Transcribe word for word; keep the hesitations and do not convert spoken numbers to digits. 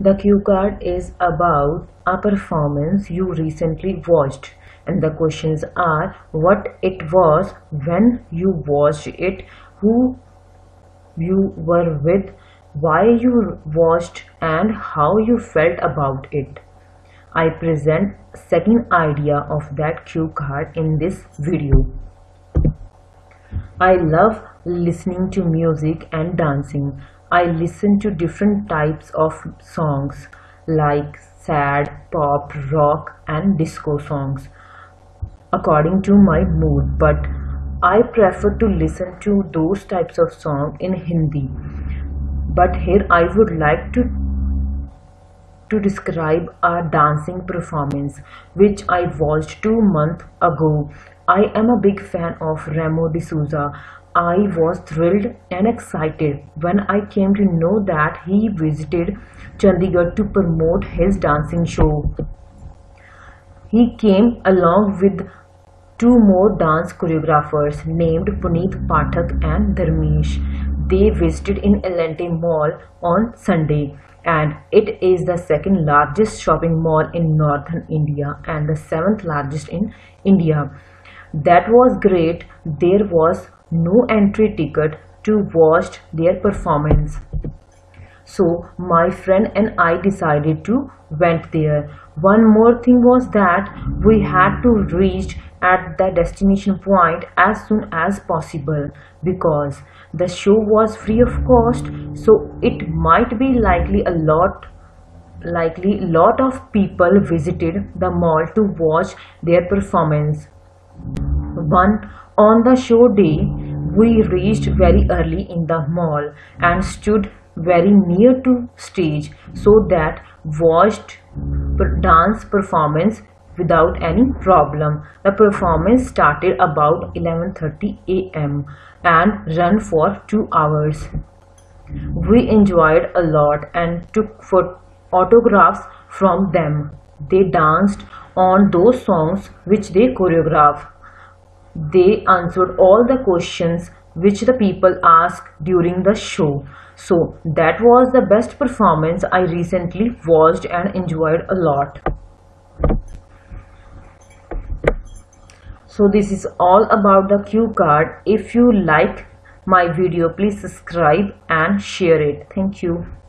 The cue card is about a performance you recently watched, and the questions are what it was, when you watched it, who you were with, why you watched, and how you felt about it. I present second idea of that cue card in this video. I love listening to music and dancing. I listen to different types of songs like sad, pop, rock and disco songs according to my mood, but I prefer to listen to those types of songs in Hindi. But here I would like to to describe a dancing performance which I watched two months ago. I am a big fan of Remo D'Souza. I was thrilled and excited when I came to know that he visited Chandigarh to promote his dancing show. He came along with two more dance choreographers named Puneet Pathak and Dharmesh. They visited in Elante Mall on Sunday, and it is the second largest shopping mall in northern India and the seventh largest in India. That was great. There was no entry ticket to watch their performance. So my friend and I decided to went there. One more thing was that we had to reach at the destination point as soon as possible because the show was free of cost, so it might be likely a lot likely lot of people visited the mall to watch their performance. One on the show day, we reached very early in the mall and stood very near to stage so that watched dance performance without any problem. The performance started about eleven thirty a m and ran for two hours. We enjoyed a lot and took for autographs from them. They danced on those songs which they choreographed. They answered all the questions which the people asked during the show. So that was the best performance I recently watched and enjoyed a lot. So this is all about the cue card. If you like my video, please subscribe and share it. Thank you.